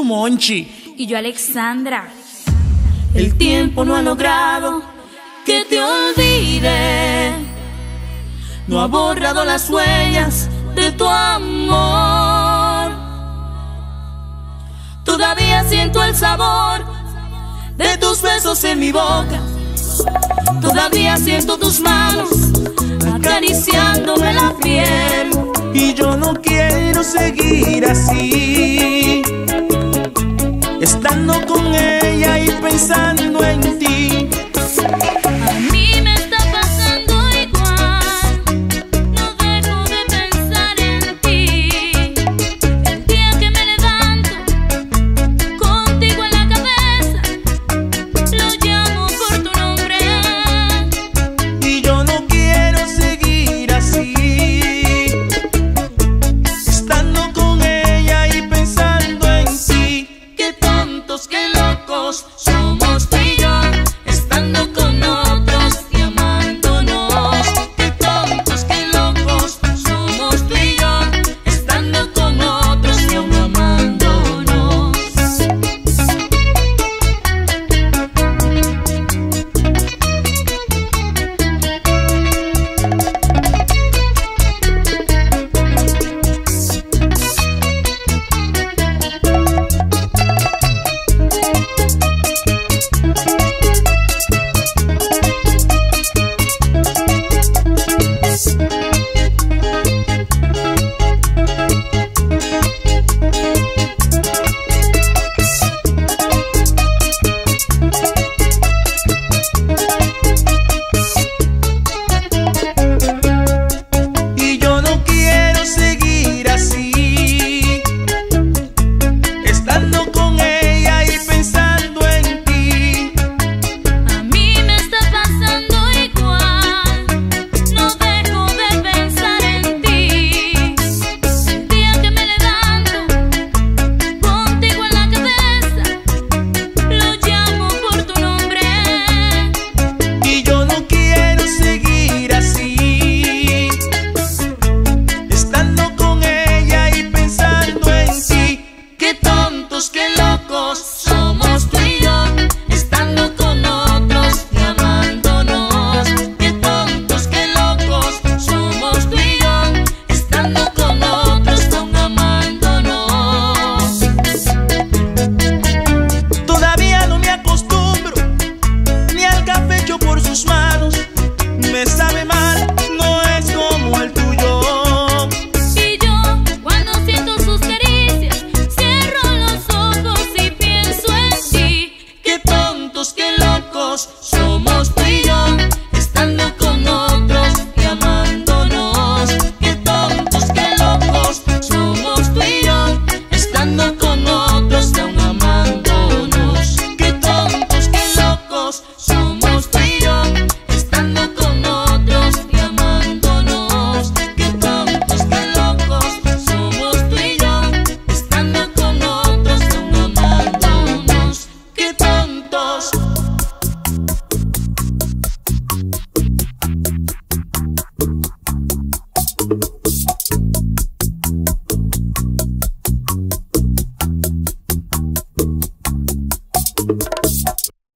Monchi. Y yo, Alexandra. El tiempo no ha logrado que te olvide, no ha borrado las huellas de tu amor. Todavía siento el sabor de tus besos en mi boca, todavía siento tus manos acariciándome la piel. Y yo no quiero seguir así, estando con ella y pensando